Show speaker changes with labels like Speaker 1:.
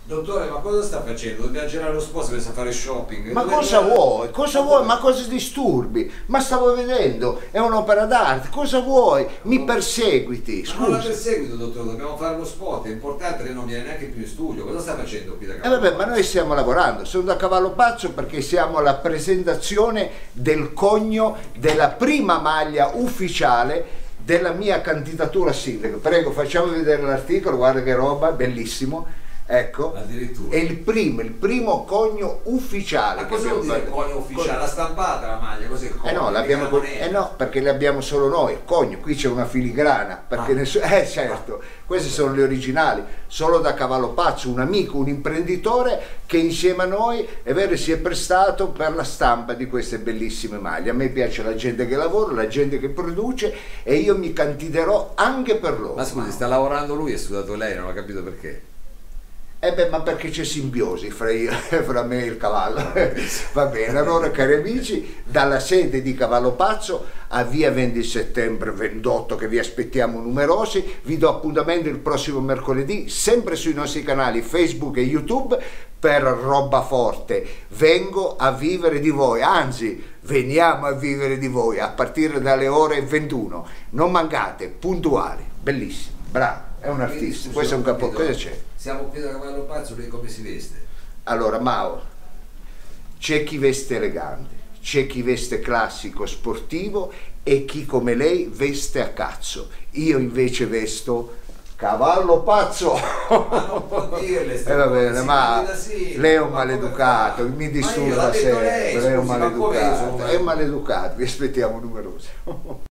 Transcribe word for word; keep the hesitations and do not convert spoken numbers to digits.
Speaker 1: Dottore, ma cosa sta facendo? Dobbiamo girare lo sposo per fare shopping.
Speaker 2: Ma
Speaker 1: Dove
Speaker 2: cosa
Speaker 1: andare?
Speaker 2: vuoi? Cosa
Speaker 1: Ma
Speaker 2: vuoi?
Speaker 1: dove-
Speaker 2: Ma cosa disturbi? Ma stavo vedendo, è un'opera d'arte, cosa vuoi? Mi perseguiti,
Speaker 1: Ma non la
Speaker 2: scusa.
Speaker 1: perseguito, dottore, dobbiamo fare lo spot, è importante, lei non viene neanche più in studio. Cosa sta facendo qui da
Speaker 2: E
Speaker 1: capo?
Speaker 2: vabbè, ma noi stiamo lavorando, sono da cavallo pazzo perché siamo alla presentazione del cogno della prima maglia ufficiale della mia candidatura a sindaco. Prego, facciamo vedere l'articolo, guarda che roba, bellissimo. Ecco,
Speaker 1: Addirittura.
Speaker 2: è il primo, il primo cogno ufficiale.
Speaker 1: Ma
Speaker 2: che
Speaker 1: cosa
Speaker 2: abbiamo
Speaker 1: vuol dire
Speaker 2: fatto.
Speaker 1: cogno ufficiale? La stampata la maglia, così il
Speaker 2: Eh
Speaker 1: cogno?
Speaker 2: no, l'abbiamo
Speaker 1: mica
Speaker 2: con-
Speaker 1: la moneta.
Speaker 2: eh no, perché le abbiamo solo noi, il cogno, qui c'è una filigrana, perché
Speaker 1: Ah.
Speaker 2: nessuno, eh certo, queste sono le originali, solo da cavallo pazzo, un amico, un imprenditore che insieme a noi, è vero, si è prestato per la stampa di queste bellissime maglie. A me piace la gente che lavora, la gente che produce e io mi candiderò anche per loro.
Speaker 1: Ma scusi, sta lavorando lui e ha studiato lei, non ho capito perché.
Speaker 2: Eh beh, ma perché c'è simbiosi fra, io, fra me e il cavallo. Va bene, allora cari amici, dalla sede di Cavallo Pazzo a via venti settembre ventotto, che vi aspettiamo numerosi, vi do appuntamento il prossimo mercoledì, sempre sui nostri canali Facebook e YouTube, per Roba Forte. Vengo a vivere di voi, anzi, veniamo a vivere di voi a partire dalle ore ventuno. Non mancate, puntuali, bellissimo, bravo, è un artista, questo è un capo, cosa c'è?
Speaker 1: Siamo qui da Cavallo Pazzo, lei come si veste?
Speaker 2: Allora, Mao, c'è chi veste elegante, c'è chi veste classico, sportivo e chi come lei veste a cazzo. Io invece vesto cavallo pazzo.
Speaker 1: Ma non può dirle ste
Speaker 2: Eh, va
Speaker 1: cose,
Speaker 2: bene,
Speaker 1: si
Speaker 2: ma
Speaker 1: vede da sì,
Speaker 2: lei è un
Speaker 1: ma come
Speaker 2: maleducato,
Speaker 1: fa?
Speaker 2: mi
Speaker 1: Ma io
Speaker 2: disturba
Speaker 1: l'ha detto
Speaker 2: sempre,
Speaker 1: lei,
Speaker 2: lei è un
Speaker 1: scusi, ma come io sono
Speaker 2: maleducato, è un maleducato, vi aspettiamo numerosi.